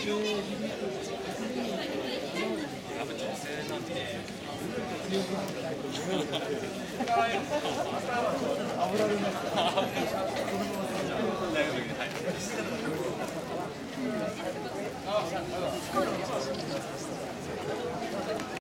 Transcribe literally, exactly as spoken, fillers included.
多分女性なんで。 油でますか